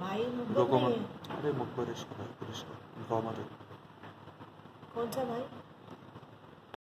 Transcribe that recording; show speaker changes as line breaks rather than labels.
भाई
रुको
नहीं
मत, अरे मुखबर रिश्ता है, रिश्ता ड्रामा देख।
कौन सा भाई?